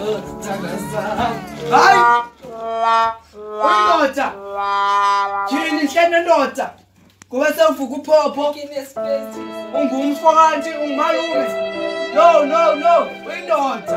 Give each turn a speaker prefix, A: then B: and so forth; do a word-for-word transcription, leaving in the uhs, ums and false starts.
A: Hayi! Uyindoda! Yini nhlene ndoda? Kuba sewuvuka uphopho. Ungumfo kanti ungumalume. No, no, no. Uyindoda.